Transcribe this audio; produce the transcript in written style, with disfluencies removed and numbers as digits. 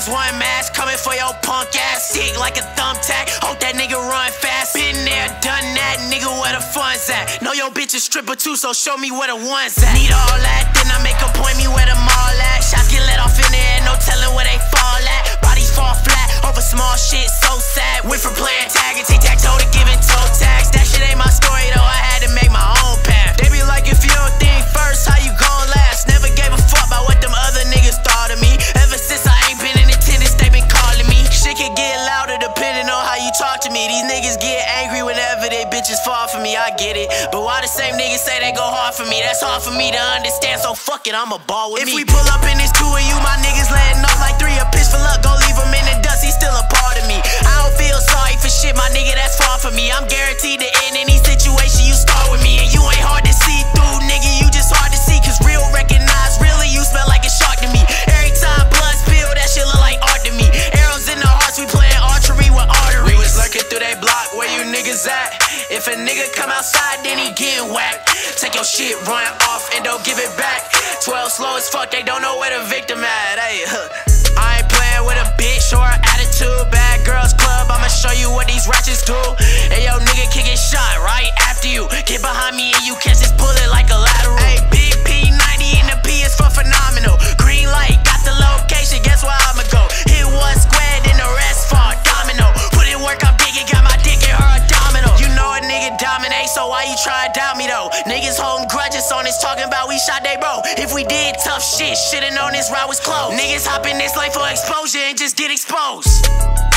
has one mask coming for your punk ass. Stick like a thumbtack, hope that nigga run fast. Been there, done that, nigga, where the fun's at? Know your bitch a stripper too, so show me where the one's at. Need all that, then I make a point me where the mall at. Shots get let off in the air, no telling where they fall at. Bodies fall flat over small shit, so sad. Went from playing tag and tic-tac-toe to giving toe tags. That shit ain't my story though, I had to make my own path. They be like, if you don't think first, how you gon' last? Never gave a fuck about what them other niggas thought of me. Ever since I ain't been in attendance, they been calling me. Shit can get louder depending on how you talk to me. These niggas get angry whenever they bitches fall for me, I get it. But why the same niggas say they go hard for me? That's hard for me to understand, so fuck it, I'ma ball with me. If we pull up in this two of you, my niggas letting off like 3. A pitch for luck, gon' leave him in the dust, he's still a part of me. I don't feel sorry for shit, my nigga, that's far from me. I'm guaranteed to end any situation you start with me. And you ain't hard to see through, nigga, you just hard to see. Cause real recognize, really you smell like a shark to me. Every time blood spill, that shit look like art to me. Arrows in the hearts, we playing archery with arteries. We was lurking through that block, where you niggas at? If a nigga come outside, then he getting whacked. Take your shit, run off, and don't give it back. 12 slow as fuck, they don't know where the victim at. Hey, I ain't playing with a bitch or an attitude. Bad girls club, I'ma show you what these ratchets do. Hey, yo, nigga can get shot right after you. Get behind me and you catch this bullet like a lateral. Hey, big P90 and the P is for phenomenal. Green light, got the location, guess where I'ma go? Hit one square, then the rest fall domino. Put in work, I'm digging, got my dick in her abdominal. You know a nigga dominate, so why you try to doubt me though? Niggas holding grudges on this, talking about we shot they bro. If we did tough shit, should've known this route was closed. Niggas hop in this life for exposure and just get exposed.